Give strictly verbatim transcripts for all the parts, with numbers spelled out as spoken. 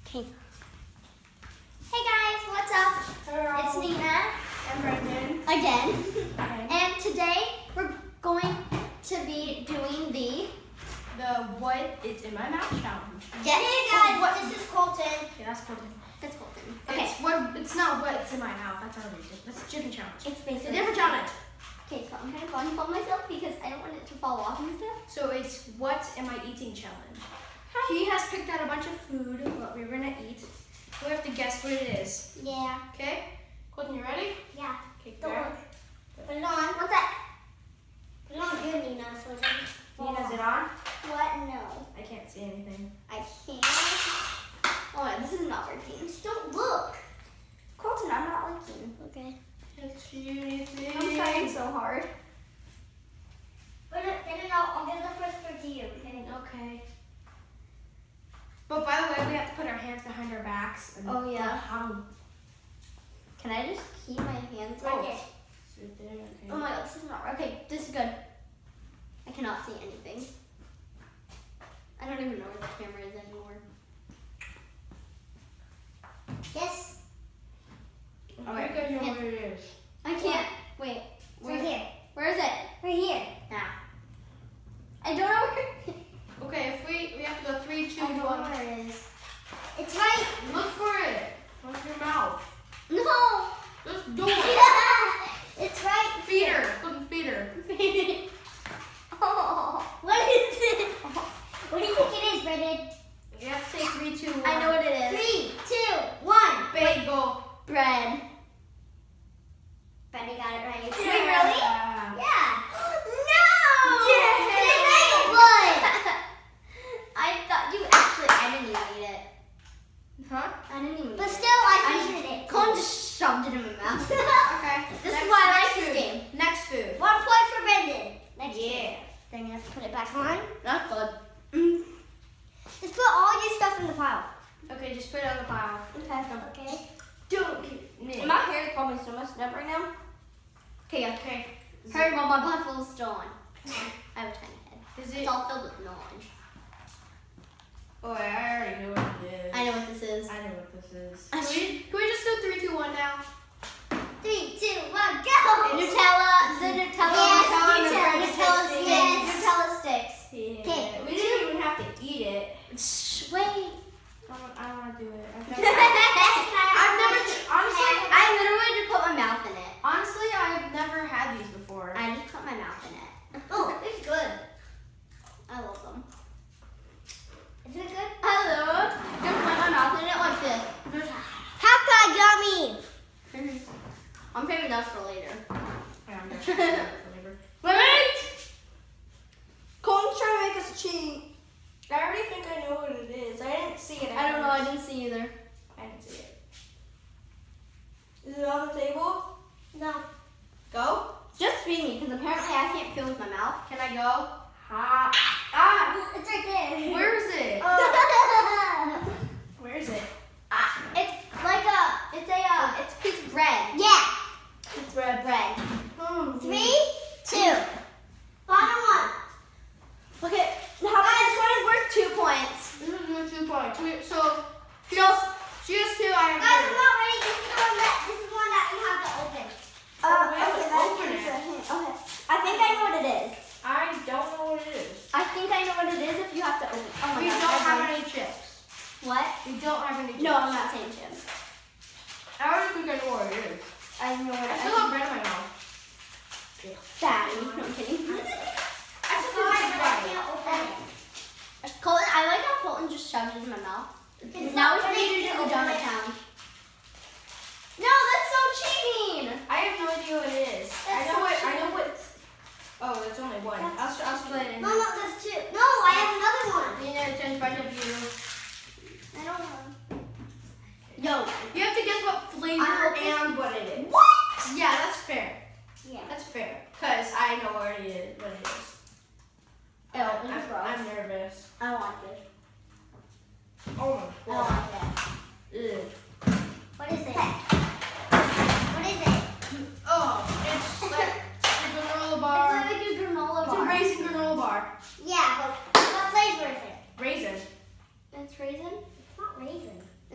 Okay. Hey guys, what's up? Hello. It's Nina. And Brendan. Again. Okay. And today we're going to be doing the The what is in my mouth challenge. Yes. Hey guys, What- this is Colton. Yeah, that's Colton. That's Colton. Okay. It's what it's not what's in my mouth. That's already different. That's a different challenge. It's It's a basically different challenge. Okay, so I'm kind of blindfold myself because I don't want it to fall off and stuff. So it's what am I eating challenge. He has picked out a bunch of food what we're gonna eat. We have to guess what it is. Yeah. Okay? Colton, you ready? Yeah. Okay, Don't grab. worry. Put it on. One sec. Put it on good, Nina. So it doesn't fall Nina's off. it on? What? No. I can't see anything. I can't. Oh, no, this is not working. Just don't look. Colton, I'm not looking. Okay. It's anything. I'm trying so hard. But no, no, no, I'll give the first for you. Okay. Okay. But by the way, we have to put our hands behind our backs. And Oh, yeah. How? Can I just keep my hands Oh. like it? Sit there, okay. Oh my god, this is not right. Okay, this is good. I cannot see anything. I don't even know where the camera is anymore. Yes. Okay, good. You know what it is. I can't. Wait. Right here. Where is it? Right here. Nah. I don't know where. Okay, if we we have to go three, two, I don't know one. where it is. It's right. Look for it. With your mouth. No. Just do it. Yeah. It's right. Feed her. Couldn't feed her. Oh. What is it? What do you think it is, Brendan? You have to say three, two, one. I know what it is. Three, two, one. Bagel. Bread. Brendan got it right. Yeah. Wait, really? Yeah. No. Yeah. It's bagel bun. I thought you actually. I didn't even eat it. Huh? I didn't even. But eat still, I I finished it. Colin just shoved it in my mouth. Okay. This Next- is why I like next this food. game. Next food. One point for Brendan. Next Yeah. Then you have to put it back on. Not good. Mm. Just put all your stuff in the pile. Okay, just put it on the pile. Okay. Don't get me. My hair is probably so messed up right now. Okay, yeah. Okay. Hurry, while my blindfold is still on. I have a tiny head. Is It's it? all filled with knowledge. Oh, I already know what it is. I know what this is. I know what this is. I Can we, can we just do three, two, one now? Three, two, one, go. Nutella, the Nutella, Yes, Nutella, Nutella, Nutella sticks. sticks. Yes. Nutella sticks. Yeah. Okay. We didn't even have to eat it. Shh, wait. I don't, I don't want to do it. I've never, I've never, honestly, I literally just put my mouth in it. honestly, I've never had these before. I just put my mouth in it. Oh, it's good. I love them. Isn't it good? I love. Just put my mouth in it like this. There's, Haka yummy. I'm saving that for later. yeah, I'm gonna try it for later. Wait! Colin's trying to make us cheat. I already think I know what it is. I didn't see it. I don't know. I didn't see either. I didn't see it. Is it on the table? No. Go. Just feed me, because apparently I can't feel with my mouth. Can I go? Ha. Ah. It's right there. Where is it? Oh. Where is it? Ah, it's like a, it's a, uh, it's a piece of bread. Yeah. It's bread, bread. Hmm. Three, two. Bottom one. Okay, how about this one is worth two points? This is your two points. We- So she has, she has two. I have Guys, I'm two. not ready. This is the one that this is one that you have to open. Uh, we have okay, to that open gives it. a hint. Okay, I think I know what it is. I don't know what it is. I think I know what it is if you have to open. Oh my We God, don't I have know. any chips. What? We don't have any chips. No, I'm not saying chips. I already think I know what it is. I know what I it still is. have bread in my mouth. Daddy. No, I'm kidding. I still Oh, think I it's bread. can't open it. Colton, I like how Colton just shoved it in my mouth. It's Now we not should ready need to to do the open donut it. challenge. No, that's so cheating. I have no idea what it is. I That's know so what. I cheap. know what. Oh, it's only one. I'll, I'll split it in. No, no, there's two. No, I have another one. You know, it's in front of you. I don't know. Yo, You have to guess what flavor I hope this- and what it is. What? Yeah, that's fair. Yeah. That's fair. Cause I know what it is. What it is. Ew, I'm, this is I'm, gross. I'm nervous. I don't like this. Oh I my don't god. like that. Ew. What is it? What is it? Oh, it's like a granola It's bar. like a granola It's a bar. raisin granola bar. Yeah, but what flavor is it? Raisin. It's raisin? It's not raisin.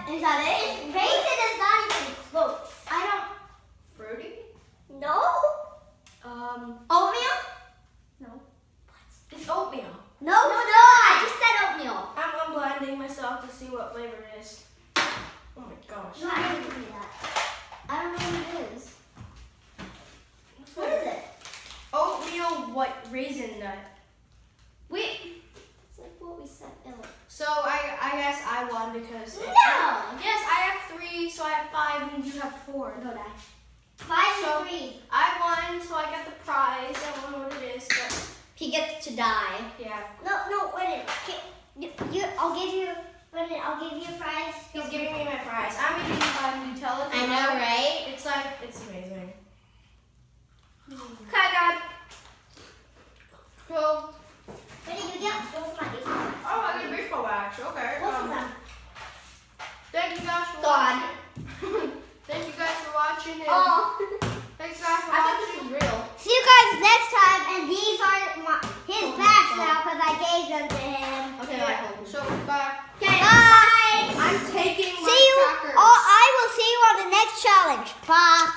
Is that it? Raisin is not even close. I don't. Fruity? No. Um, Oatmeal? No. it's oatmeal. No, No, it's no, not. I just said oatmeal. I'm, I'm blinding myself to see what flavor it is. Oh my gosh. You have to give me that. I don't know what it is. What is it? Oatmeal white raisin nut. Wait. It's like what we said. Ew. So I I guess I won because No. yes, I have three, so I have five, and you have four. Go die. Five So- and three. I won, so I got the prize. I don't know what it is, but He gets to die. yeah. No, no, wait a minute. Okay, You, you, I'll give you, wait a minute, I'll give you a prize. He's giving me my prize. I'm gonna give you five Nutella. I know, right? It's like it's amazing. Okay, God. So, What did you get? Those are my baseball. oh, I get a baseball wax. Okay. Both of um, them. Thank you guys for God. watching. Thank you guys for watching. And Oh. thanks guys for I thought watching. this was real. See you guys next time, and these are my, his bags now because I gave them to him. Okay, Yeah. bye. hold on. So bye. Okay, bye. I'm taking my See you. crackers. Oh, I will see you on the next challenge. Bye.